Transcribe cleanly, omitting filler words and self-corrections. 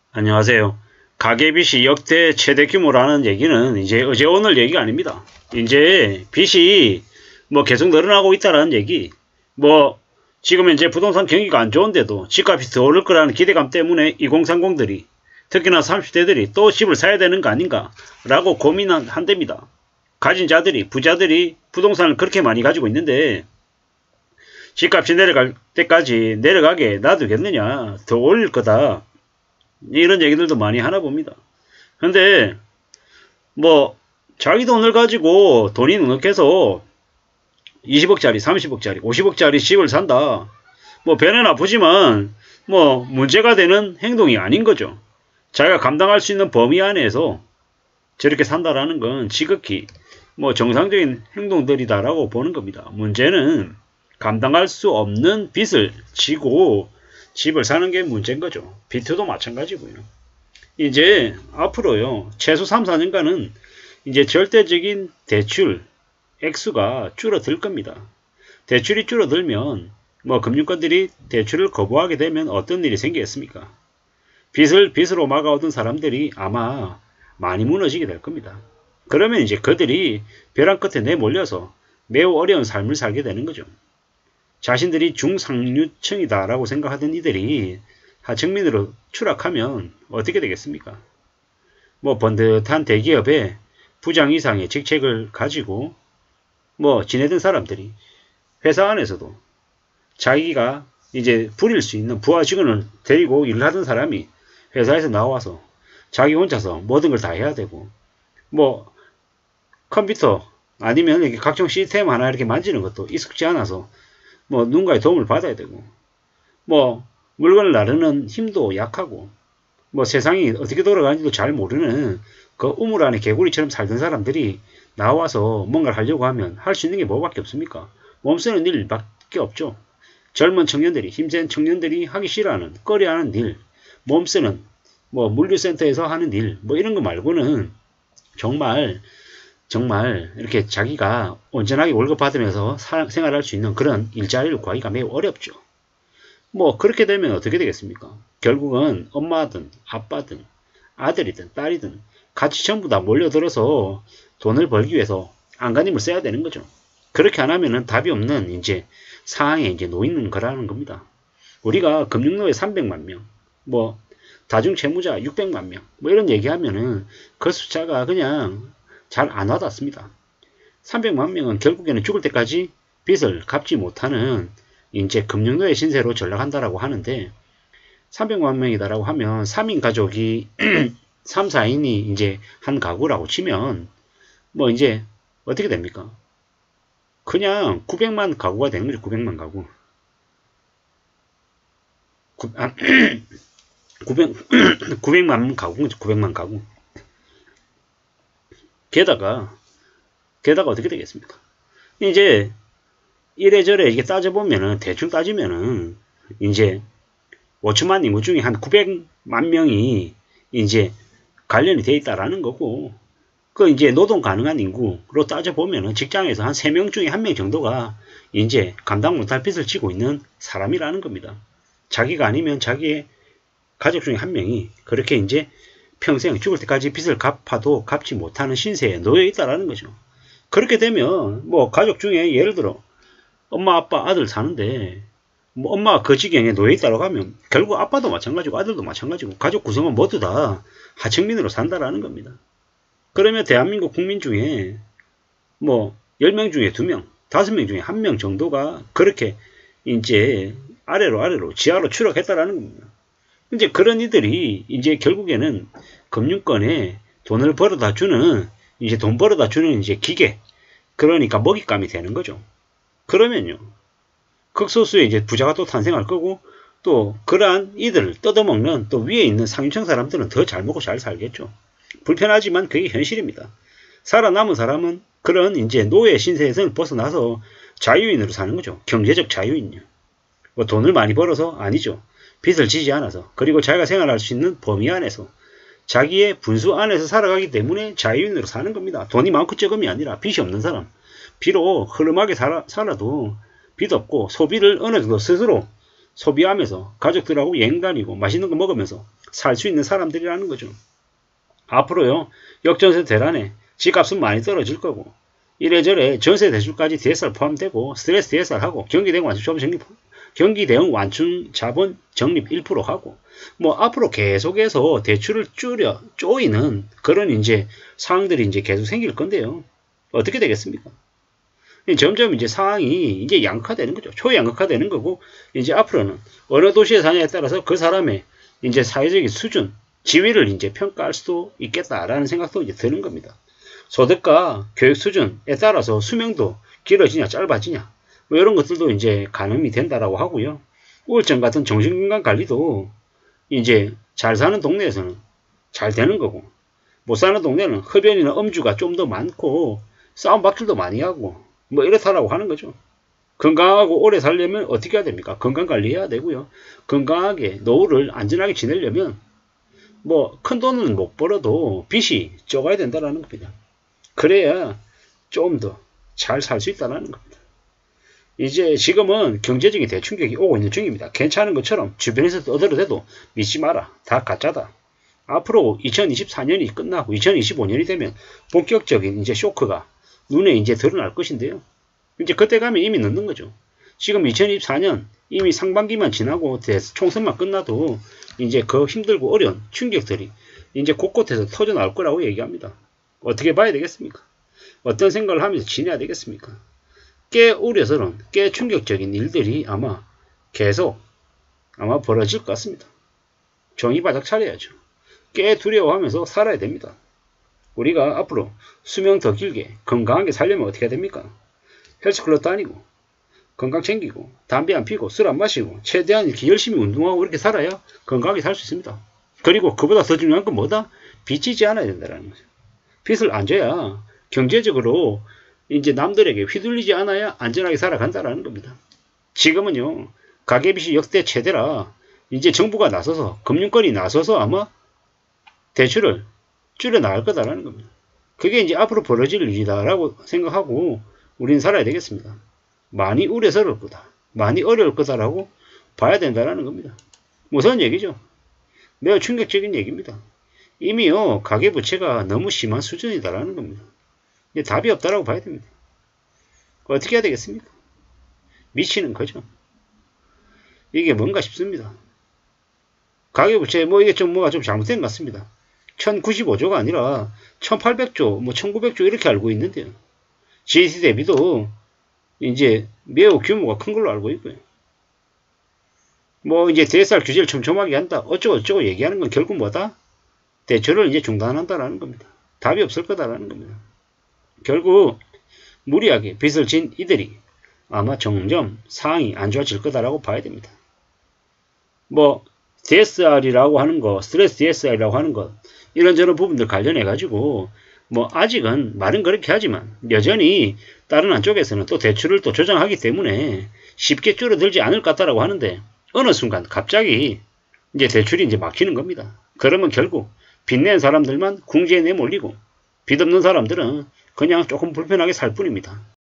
안녕하세요. 가계빚이 역대 최대 규모라는 얘기는 이제 어제 오늘 얘기가 아닙니다. 이제 빚이 계속 늘어나고 있다라는 얘기. 지금 현재 부동산 경기가 안 좋은데도 집값이 더 오를 거라는 기대감 때문에 2030들이 특히나 30대들이 또 집을 사야 되는 거 아닌가 라고 고민한답니다. 가진 자들이, 부자들이 부동산을 그렇게 많이 가지고 있는데 집값이 내려갈 때까지 내려가게 놔두겠느냐, 더 올릴 거다, 이런 얘기들도 많이 하나 봅니다. 근데 자기 돈을 가지고 돈이 넉넉해서 20억짜리, 30억짜리, 50억짜리 집을 산다. 배는 아프지만 문제가 되는 행동이 아닌 거죠. 자기가 감당할 수 있는 범위 안에서 저렇게 산다라는 건 지극히 정상적인 행동들이다라고 보는 겁니다. 문제는 감당할 수 없는 빚을 지고 집을 사는 게 문제인 거죠. 비트도 마찬가지고요. 이제 앞으로요, 최소 3, 4년간은 이제 절대적인 대출 액수가 줄어들 겁니다. 대출이 줄어들면 금융권들이 대출을 거부하게 되면 어떤 일이 생기겠습니까? 빚을 빚으로 막아오던 사람들이 아마 많이 무너지게 될 겁니다. 그러면 이제 그들이 벼랑 끝에 내몰려서 매우 어려운 삶을 살게 되는 거죠. 자신들이 중상류층이다 라고 생각하던 이들이 하층민으로 추락하면 어떻게 되겠습니까? 번듯한 대기업의 부장 이상의 직책을 가지고 지내던 사람들이 회사 안에서도 자기가 이제 부릴 수 있는 부하 직원을 데리고 일을 하던 사람이 회사에서 나와서 자기 혼자서 모든 걸 다 해야 되고 컴퓨터 아니면 이렇게 각종 시스템 하나 이렇게 만지는 것도 익숙지 않아서 누군가의 도움을 받아야 되고 물건을 나르는 힘도 약하고 세상이 어떻게 돌아가는지도 잘 모르는 그 우물 안에 개구리처럼 살던 사람들이 나와서 뭔가를 하려고 하면 할 수 있는 게 뭐밖에 없습니까? 몸쓰는 일밖에 없죠. 젊은 청년들이, 힘센 청년들이 하기 싫어하는, 꺼려하는 일, 몸쓰는 물류센터에서 하는 일 이런 거 말고는 정말 이렇게 자기가 온전하게 월급 받으면서 생활할 수 있는 그런 일자리를 구하기가 매우 어렵죠. 그렇게 되면 어떻게 되겠습니까? 결국은 엄마든 아빠든 아들이든 딸이든 같이 전부 다 몰려들어서 돈을 벌기 위해서 안간힘을 써야 되는 거죠. 그렇게 안 하면은 답이 없는 이제 상황에 이제 놓이는 거라는 겁니다. 우리가 금융노예 300만 명, 다중채무자 600만 명, 이런 얘기하면은 그 숫자가 그냥 잘 안 와닿습니다. 300만 명은 결국에는 죽을 때까지 빚을 갚지 못하는 이제 금융노예 신세로 전락한다라고 하는데 300만 명이다라고 하면 3인 가족이 3, 4인이 이제 한 가구라고 치면 이제 어떻게 됩니까? 그냥 900만 가구가 되는 거죠. 900만 가구. 900만 가구죠. 900만 가구. 게다가 어떻게 되겠습니까? 이제 이래저래 이게 따져보면은, 대충 따지면은 이제 5천만 인구 중에 한 900만 명이 이제 관련이 돼 있다라는 거고, 이제 노동 가능한 인구로 따져보면은 직장에서 한 3명 중에 1명 정도가 이제 감당 못할 빚을 지고 있는 사람이라는 겁니다. 자기가 아니면 자기의 가족 중에 1명이 그렇게 이제 평생 죽을 때까지 빚을 갚아도 갚지 못하는 신세에 놓여 있다라는 거죠. 그렇게 되면 가족 중에 예를 들어 엄마, 아빠, 아들 사는데 엄마가 그 지경에 놓여 있다고 하면 결국 아빠도 마찬가지고 아들도 마찬가지고 가족 구성은 모두 다 하층민으로 산다라는 겁니다. 그러면 대한민국 국민 중에 10명 중에 2명, 5명 중에 1명 정도가 그렇게 이제 아래로 지하로 추락했다라는 겁니다. 이제 그런 이들이 이제 결국에는 금융권에 돈을 벌어다 주는, 이제 돈 벌어다 주는 이제 기계, 그러니까 먹잇감이 되는 거죠. 그러면요, 극소수의 이제 부자가 또 탄생할 거고, 또 그러한 이들을 뜯어먹는 또 위에 있는 상류층 사람들은 더 잘 먹고 잘 살겠죠. 불편하지만 그게 현실입니다. 살아남은 사람은 그런 이제 노예 신세에서 벗어나서 자유인으로 사는 거죠. 경제적 자유인요. 돈을 많이 벌어서 아니죠. 빚을 지지 않아서, 그리고 자기가 생활할 수 있는 범위 안에서 자기의 분수 안에서 살아가기 때문에 자유인으로 사는 겁니다. 돈이 많고 적음이 아니라 빚이 없는 사람, 비록 흐름하게 살아도 빚 없고 소비를 어느 정도 스스로 소비하면서 가족들하고 여행 다니고 맛있는 거 먹으면서 살 수 있는 사람들이라는 거죠. 앞으로요, 역전세 대란에 집값은 많이 떨어질 거고, 이래저래 전세 대출까지 DSR 포함되고, 스트레스 DSR 하고, 경기대응 완충 자본 적립, 경기대응 완충 자본 적립 1% 하고, 뭐 앞으로 계속해서 대출을 쪼이는 그런 이제 상황들이 이제 계속 생길 건데요. 어떻게 되겠습니까? 점점 이제 상황이 이제 양극화되는 거죠. 초양극화되는 거고, 이제 앞으로는 어느 도시에 사냐에 따라서 그 사람의 이제 사회적인 수준, 지위를 이제 평가할 수도 있겠다라는 생각도 이제 드는 겁니다. 소득과 교육 수준에 따라서 수명도 길어지냐 짧아지냐 뭐 이런 것들도 이제 가늠이 된다라고 하고요. 우울증 같은 정신건강 관리도 이제 잘 사는 동네에서는 잘 되는 거고, 못 사는 동네는 흡연이나 음주가 좀 더 많고 싸움박질도 많이 하고 뭐 이렇다라고 하는 거죠. 건강하고 오래 살려면 어떻게 해야 됩니까? 건강관리 해야 되고요. 건강하게 노후를 안전하게 지내려면 뭐 큰 돈은 못 벌어도 빚이 적어야 된다는 겁니다. 그래야 좀 더 잘 살 수 있다는 겁니다. 이제 지금은 경제적인 대충격이 오고 있는 중입니다. 괜찮은 것처럼 주변에서 떠들어대도 믿지 마라. 다 가짜다. 앞으로 2024년이 끝나고 2025년이 되면 본격적인 이제 쇼크가 눈에 이제 드러날 것인데요. 이제 그때 가면 이미 늦는 거죠. 지금 2024년 이미 상반기만 지나고 총선만 끝나도 이제 그 힘들고 어려운 충격들이 이제 곳곳에서 터져 나올 거라고 얘기합니다. 어떻게 봐야 되겠습니까? 어떤 생각을 하면서 지내야 되겠습니까? 꽤 우려스러운, 꽤 충격적인 일들이 아마 계속 벌어질 것 같습니다. 정의 바짝 차려야죠. 꽤 두려워하면서 살아야 됩니다. 우리가 앞으로 수명 더 길게 건강하게 살려면 어떻게 해야 됩니까? 헬스클럽 다니고 건강 챙기고 담배 안 피고 술 안 마시고 최대한 이렇게 열심히 운동하고 이렇게 살아야 건강하게 살 수 있습니다. 그리고 그보다 더 중요한 건 뭐다? 빚지지 않아야 된다는 거죠. 빚을 안 져야 경제적으로 이제 남들에게 휘둘리지 않아야 안전하게 살아간다는 겁니다. 지금은요, 가계빚이 역대 최대라 이제 정부가 나서서 금융권이 나서서 아마 대출을 줄여나갈 거다라는 겁니다. 그게 이제 앞으로 벌어질 일이다라고 생각하고 우리는 살아야 되겠습니다. 많이 우려스러울 거다. 많이 어려울 거다라고 봐야 된다는 겁니다. 무서운 얘기죠. 매우 충격적인 얘기입니다. 이미요, 가계부채가 너무 심한 수준이다라는 겁니다. 이제 답이 없다라고 봐야 됩니다. 어떻게 해야 되겠습니까? 미치는 거죠. 이게 뭔가 싶습니다. 가계부채 이게 좀 뭐가 좀 잘못된 것 같습니다. 1095조가 아니라 1800조, 1900조 이렇게 알고 있는데요. GDP 대비도 이제 매우 규모가 큰 걸로 알고 있고요. 이제 DSR 규제를 촘촘하게 한다. 어쩌고 얘기하는 건 결국 뭐다? 대출을 이제 중단한다라는 겁니다. 답이 없을 거다라는 겁니다. 결국 무리하게 빚을 진 이들이 아마 점점 상황이 안 좋아질 거다라고 봐야 됩니다. DSR이라고 하는 거, 스트레스 DSR이라고 하는 것, 이런저런 부분들 관련해가지고, 아직은 말은 그렇게 하지만, 여전히 다른 한쪽에서는 또 대출을 또 조정하기 때문에 쉽게 줄어들지 않을 것 같다라고 하는데, 어느 순간 갑자기 이제 대출이 이제 막히는 겁니다. 그러면 결국 빚낸 사람들만 궁지에 내몰리고, 빚 없는 사람들은 그냥 조금 불편하게 살 뿐입니다.